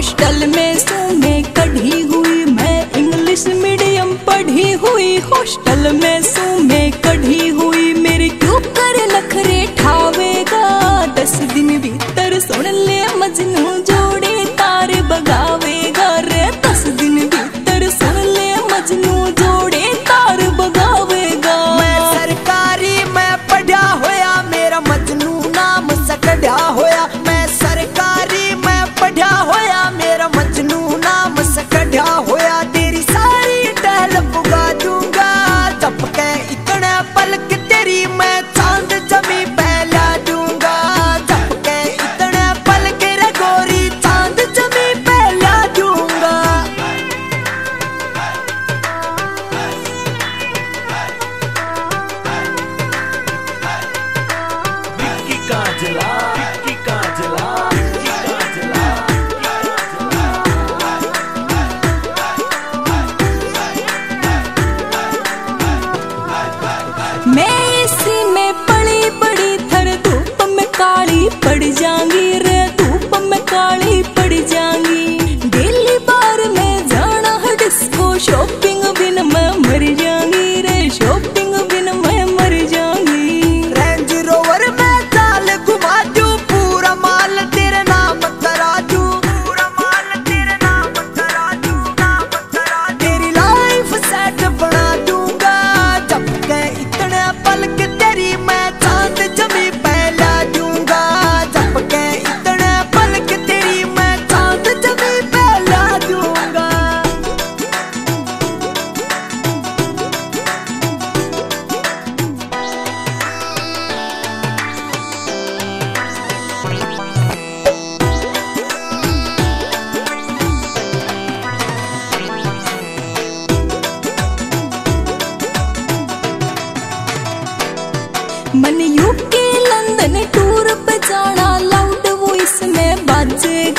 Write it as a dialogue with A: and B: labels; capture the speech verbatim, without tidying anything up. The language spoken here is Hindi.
A: हॉस्टल में सू मैं कढ़ी हुई, मैं इंग्लिश मीडियम पढ़ी हुई। हॉस्टल में सू मैं कढ़ी हुई, मेरे क्यों कर नखरे ठावेगा। दस दिन भीतर सुन ले मजनू जोड़े तार बगावेगा रे। दस दिन भीतर सुन ले मजनू जोड़े तार बगावेगा।
B: मैं सरकारी मैं पढ़ा होया, मेरा मजनू नाम सकढ़ा होया। मैं सरकारी मैं पढ़ा होया, मेरा मजनू नाम सकढ़ा होया। तेरी सारी टहल पुगा दूंगा, जब के इतने पलक तेरी मैं चांद जमी पहला दूंगा। जब के इतने पलक रे गोरी चांद जमी पहला दूंगा।
C: विक्की काजला, विक्की काजला, विक्की काजला,
A: मैं इसी में पड़ी बड़ी थर धूप में काली पड़ जाऊंगी रे। धूप में काली पड़ जाऊंगी। दिल्ली बार में जाना है डिस्को, शॉपिंग बिन मैं मर जाऊंगी रे। शॉपिंग बिन मैं मर जाऊंगी।
B: रेंज रोवर में चाल घुमा दूं, पूरा माल तेरे नाम करा दूं। पूरा माल तेरे नाम करा दूं, नाम करा दूं। तेरी लाइफ सेट बना दूंगा, जब के इतने पलक तेरी मैं चांद जमी पहला दूंगा। जब के इतने पलक तेरी मैं चांद जमी पहला दूंगा।
A: मन यूके लंदन टूर पे जाना, लाउड वॉइस में बाजेगा।